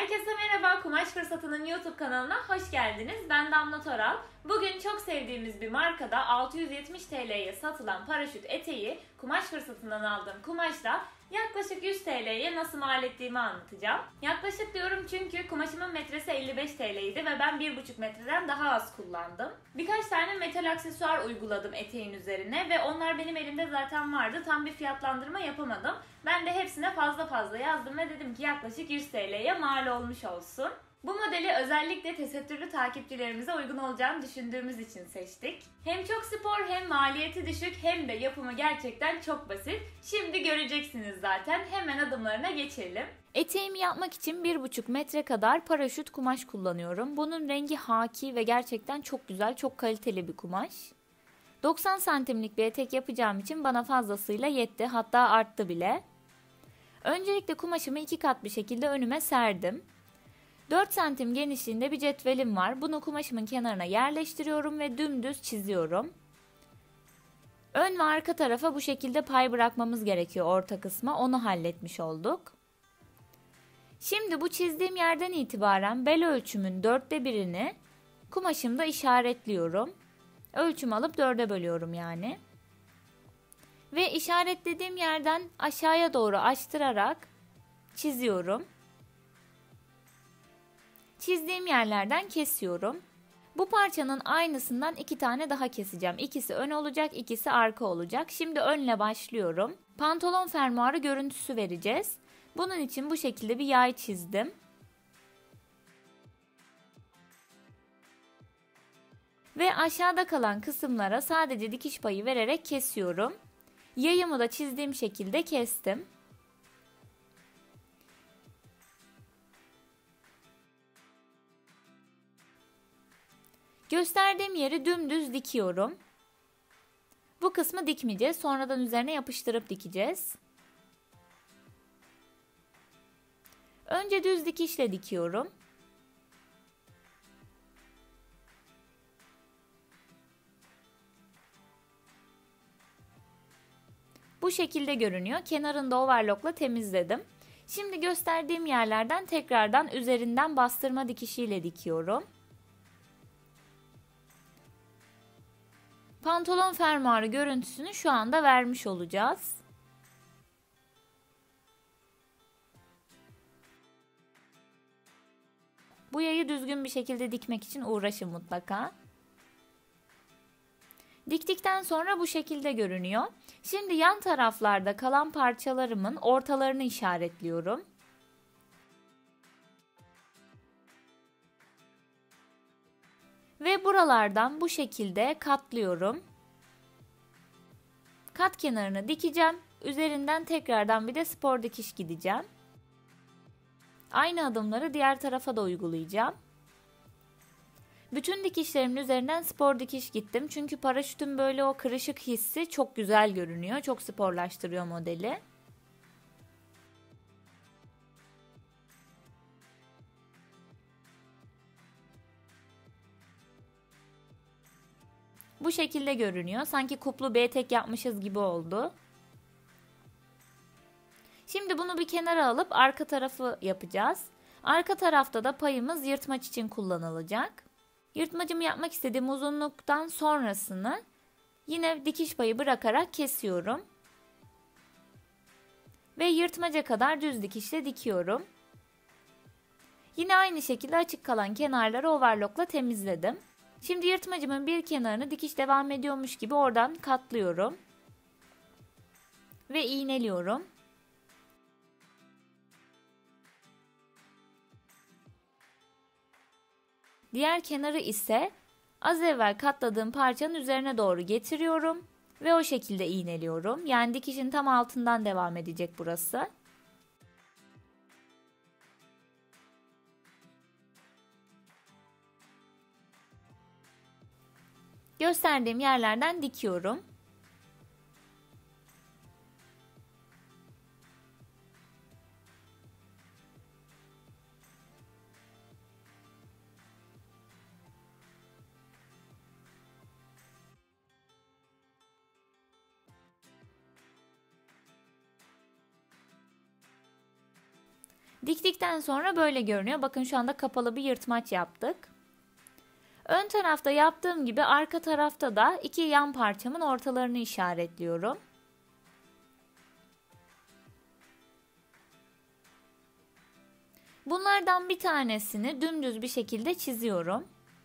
Herkese merhaba, Kumaş Fırsatı'nın YouTube kanalına hoş geldiniz. Ben Damla Toral. Bugün çok sevdiğimiz bir markada 670 TL'ye satılan paraşüt eteği Kumaş Fırsatı'ndan aldığım kumaşla yaklaşık 100 TL'ye nasıl mal ettiğimi anlatacağım. Yaklaşık diyorum çünkü kumaşımın metresi 55 TL'ydi ve ben 1,5 metreden daha az kullandım. Birkaç tane metal aksesuar uyguladım eteğin üzerine ve onlar benim elimde zaten vardı. Tam bir fiyatlandırma yapamadım. Ben de hepsine fazla fazla yazdım ve dedim ki yaklaşık 100 TL'ye mal olmuş olsun. Bu modeli özellikle tesettürlü takipçilerimize uygun olacağını düşündüğümüz için seçtik. Hem çok spor, hem maliyeti düşük, hem de yapımı gerçekten çok basit. Şimdi göreceksiniz zaten. Hemen adımlarına geçelim. Eteğimi yapmak için 1,5 metre kadar paraşüt kumaş kullanıyorum. Bunun rengi haki ve gerçekten çok güzel, çok kaliteli bir kumaş. 90 santimlik bir etek yapacağım için bana fazlasıyla yetti, hatta arttı bile. Öncelikle kumaşımı 2 kat bir şekilde önüme serdim. 4 santim genişliğinde bir cetvelim var. Bunu kumaşımın kenarına yerleştiriyorum ve dümdüz çiziyorum. Ön ve arka tarafa bu şekilde pay bırakmamız gerekiyor orta kısma. Onu halletmiş olduk. Şimdi bu çizdiğim yerden itibaren bel ölçümün 1/4'ünü kumaşımda işaretliyorum. Ölçüm alıp 4'e bölüyorum yani. Ve işaretlediğim yerden aşağıya doğru açtırarak çiziyorum. Çizdiğim yerlerden kesiyorum. Bu parçanın aynısından 2 tane daha keseceğim. İkisi ön olacak, ikisi arka olacak. Şimdi önle başlıyorum. Pantolon fermuarı görüntüsü vereceğiz. Bunun için bu şekilde bir yay çizdim. Ve aşağıda kalan kısımlara sadece dikiş payı vererek kesiyorum. Yayımı da çizdiğim şekilde kestim. Gösterdiğim yeri dümdüz dikiyorum. Bu kısmı dikmeyeceğiz. Sonradan üzerine yapıştırıp dikeceğiz. Önce düz dikişle dikiyorum. Bu şekilde görünüyor. Kenarını da overlockla temizledim. Şimdi gösterdiğim yerlerden tekrardan üzerinden bastırma dikişiyle dikiyorum. Pantolon fermuarı görüntüsünü şu anda vermiş olacağız. Bu yayı düzgün bir şekilde dikmek için uğraşın mutlaka. Diktikten sonra bu şekilde görünüyor. Şimdi yan taraflarda kalan parçalarımın ortalarını işaretliyorum. Ve buralardan bu şekilde katlıyorum. Kat kenarını dikeceğim. Üzerinden tekrardan bir de spor dikiş gideceğim. Aynı adımları diğer tarafa da uygulayacağım. Bütün dikişlerimin üzerinden spor dikiş gittim. Çünkü paraşütün böyle o kırışık hissi çok güzel görünüyor. Çok sporlaştırıyor modeli. Bu şekilde görünüyor. Sanki kuplu bir etek yapmışız gibi oldu. Şimdi bunu bir kenara alıp arka tarafı yapacağız. Arka tarafta da payımız yırtmaç için kullanılacak. Yırtmacımı yapmak istediğim uzunluktan sonrasını yine dikiş payı bırakarak kesiyorum. Ve yırtmaca kadar düz dikişle dikiyorum. Yine aynı şekilde açık kalan kenarları overlockla temizledim. Şimdi yırtmacımın bir kenarını dikiş devam ediyormuş gibi oradan katlıyorum. Ve iğneliyorum. Diğer kenarı ise az evvel katladığım parçanın üzerine doğru getiriyorum. Ve o şekilde iğneliyorum. Yani dikişin tam altından devam edecek burası. Gösterdiğim yerlerden dikiyorum. Diktikten sonra böyle görünüyor. Bakın şu anda kapalı bir yırtmaç yaptık. Ön tarafta yaptığım gibi arka tarafta da iki yan parçamın ortalarını işaretliyorum. Bunlardan bir tanesini dümdüz bir şekilde çiziyorum.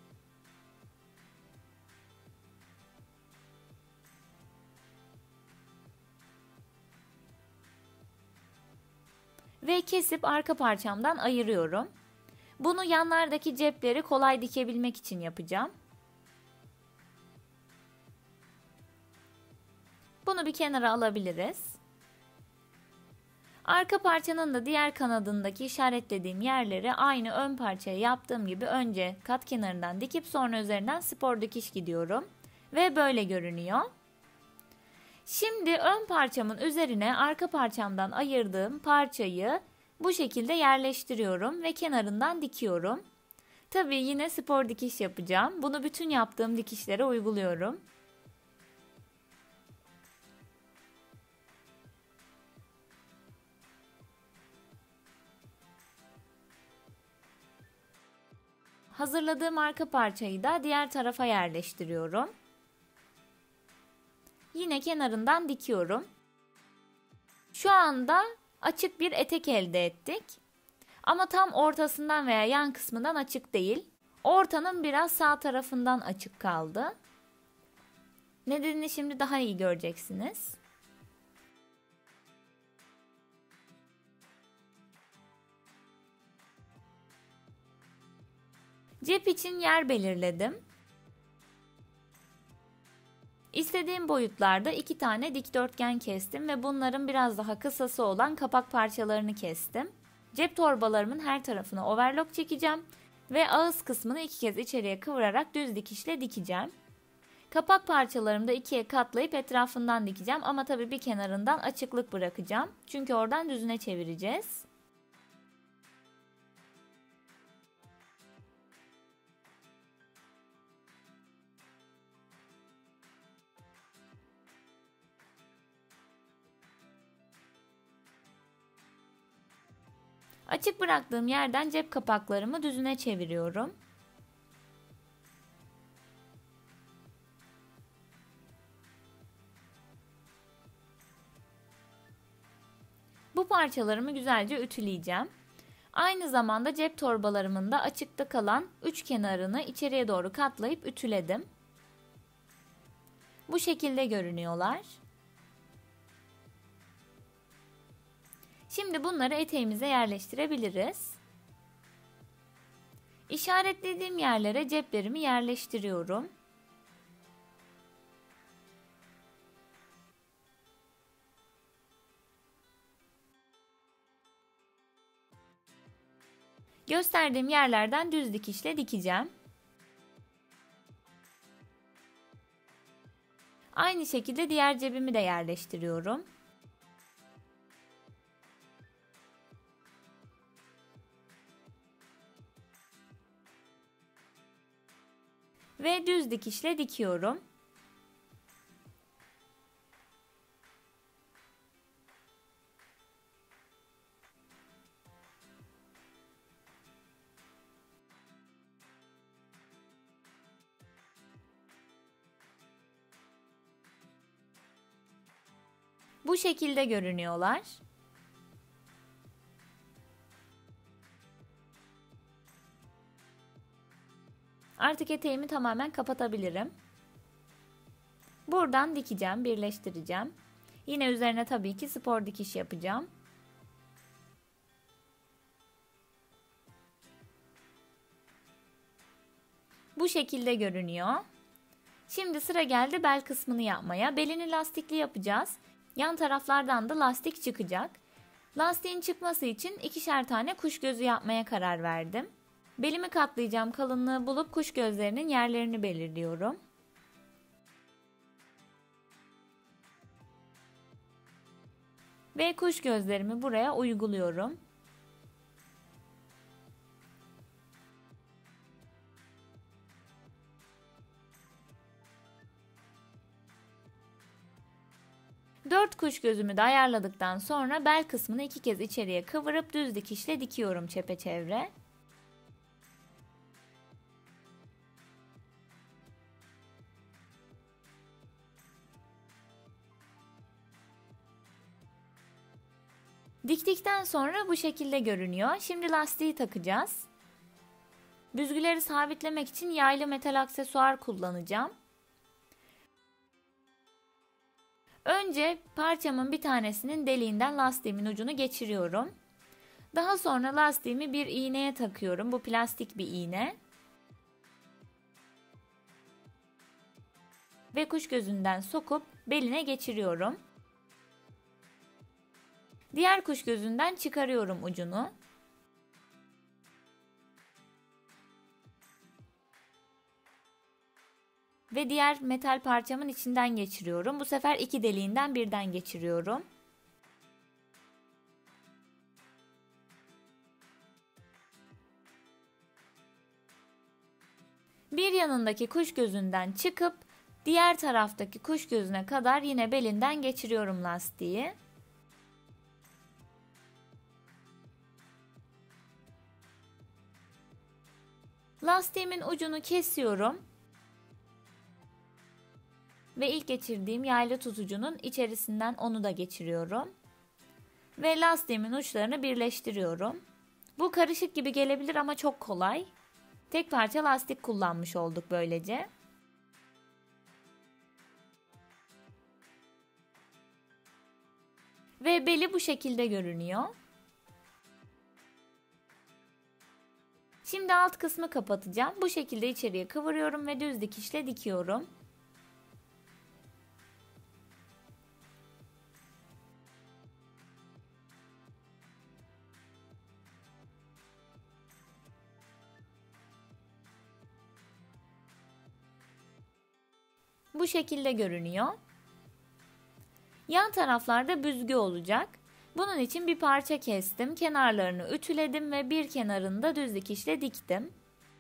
Ve kesip arka parçamdan ayırıyorum. Bunu yanlardaki cepleri kolay dikebilmek için yapacağım. Bunu bir kenara alabiliriz. Arka parçanın da diğer kanadındaki işaretlediğim yerleri aynı ön parçaya yaptığım gibi önce kat kenarından dikip sonra üzerinden spor dikiş gidiyorum. Ve böyle görünüyor. Şimdi ön parçamın üzerine arka parçamdan ayırdığım parçayı bu şekilde yerleştiriyorum ve kenarından dikiyorum. Tabii yine spor dikiş yapacağım. Bunu bütün yaptığım dikişlere uyguluyorum. Hazırladığım arka parçayı da diğer tarafa yerleştiriyorum. Yine kenarından dikiyorum. Şu anda açık bir etek elde ettik. Ama tam ortasından veya yan kısmından açık değil. Ortanın biraz sağ tarafından açık kaldı. Nedenini şimdi daha iyi göreceksiniz. Cep için yer belirledim. İstediğim boyutlarda 2 tane dikdörtgen kestim ve bunların biraz daha kısası olan kapak parçalarını kestim. Cep torbalarımın her tarafına overlock çekeceğim ve ağız kısmını 2 kez içeriye kıvırarak düz dikişle dikeceğim. Kapak parçalarımı da 2'ye katlayıp etrafından dikeceğim ama tabii bir kenarından açıklık bırakacağım. Çünkü oradan düzüne çevireceğiz. Açık bıraktığım yerden cep kapaklarımı düzüne çeviriyorum. Bu parçalarımı güzelce ütüleyeceğim. Aynı zamanda cep torbalarımın da açıkta kalan üç kenarını içeriye doğru katlayıp ütüledim. Bu şekilde görünüyorlar. Şimdi bunları eteğimize yerleştirebiliriz. İşaretlediğim yerlere ceplerimi yerleştiriyorum. Gösterdiğim yerlerden düz dikişle dikeceğim. Aynı şekilde diğer cebimi de yerleştiriyorum. Ve düz dikişle dikiyorum. Bu şekilde görünüyorlar. Artık eteğimi tamamen kapatabilirim. Buradan dikeceğim, birleştireceğim. Yine üzerine tabii ki spor dikiş yapacağım. Bu şekilde görünüyor. Şimdi sıra geldi bel kısmını yapmaya. Belini lastikli yapacağız. Yan taraflardan da lastik çıkacak. Lastiğin çıkması için 2'şer tane kuş gözü yapmaya karar verdim. Belimi katlayacağım kalınlığı bulup kuş gözlerinin yerlerini belirliyorum. Ve kuş gözlerimi buraya uyguluyorum. 4 kuş gözümü de ayarladıktan sonra bel kısmını 2 kez içeriye kıvırıp düz dikişle dikiyorum çepeçevre. Diktikten sonra bu şekilde görünüyor. Şimdi lastiği takacağız. Büzgüleri sabitlemek için yaylı metal aksesuar kullanacağım. Önce parçamın bir tanesinin deliğinden lastiğimin ucunu geçiriyorum. Daha sonra lastiğimi bir iğneye takıyorum. Bu plastik bir iğne. Ve kuş gözünden sokup beline geçiriyorum. Diğer kuş gözünden çıkarıyorum ucunu. Ve diğer metal parçamın içinden geçiriyorum. Bu sefer 2 deliğinden birden geçiriyorum. Bir yanındaki kuş gözünden çıkıp diğer taraftaki kuş gözüne kadar yine belinden geçiriyorum lastiği. Lastiğimin ucunu kesiyorum. Ve ilk geçirdiğim yaylı tutucunun içerisinden onu da geçiriyorum. Ve lastiğimin uçlarını birleştiriyorum. Bu karışık gibi gelebilir ama çok kolay. Tek parça lastik kullanmış olduk böylece. Ve beli bu şekilde görünüyor. Şimdi alt kısmı kapatacağım. Bu şekilde içeriye kıvırıyorum ve düz dikişle dikiyorum. Bu şekilde görünüyor. Yan taraflarda büzgü olacak. Bunun için bir parça kestim, kenarlarını ütüledim ve bir kenarını da düz dikişle diktim.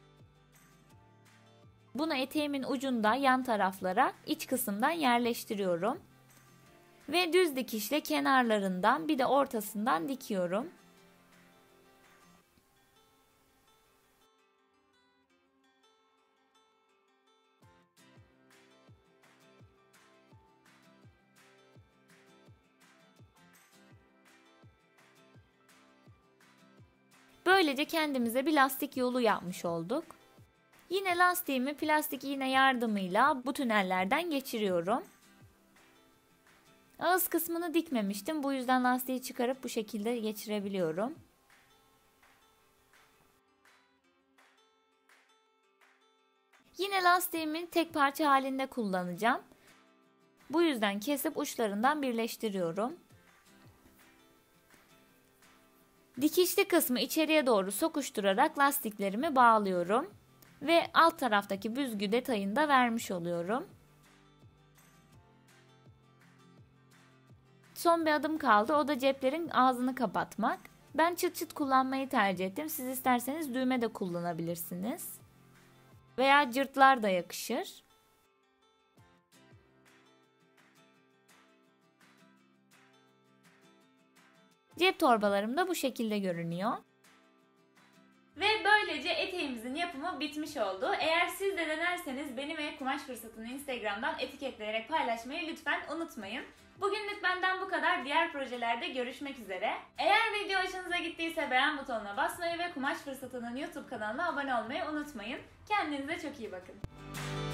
Bunu eteğimin ucunda yan taraflara, iç kısımdan yerleştiriyorum. Ve düz dikişle kenarlarından bir de ortasından dikiyorum. Böylece kendimize bir lastik yolu yapmış olduk. Yine lastiğimi plastik iğne yardımıyla bu tünellerden geçiriyorum. Ağız kısmını dikmemiştim. Bu yüzden lastiği çıkarıp bu şekilde geçirebiliyorum. Yine lastiğimi tek parça halinde kullanacağım. Bu yüzden kesip uçlarından birleştiriyorum. Dikişli kısmı içeriye doğru sokuşturarak lastiklerimi bağlıyorum. Ve alt taraftaki büzgü detayını da vermiş oluyorum. Son bir adım kaldı. O da ceplerin ağzını kapatmak. Ben çıt çıt kullanmayı tercih ettim. Siz isterseniz düğme de kullanabilirsiniz. Veya cırtlar da yakışır. Cep torbalarım da bu şekilde görünüyor. Ve böylece eteğimizin yapımı bitmiş oldu. Eğer siz de denerseniz beni ve Kumaş Fırsatı'nı Instagram'dan etiketleyerek paylaşmayı lütfen unutmayın. Bugünlük benden bu kadar. Diğer projelerde görüşmek üzere. Eğer video hoşunuza gittiyse beğen butonuna basmayı ve Kumaş Fırsatı'nın YouTube kanalına abone olmayı unutmayın. Kendinize çok iyi bakın.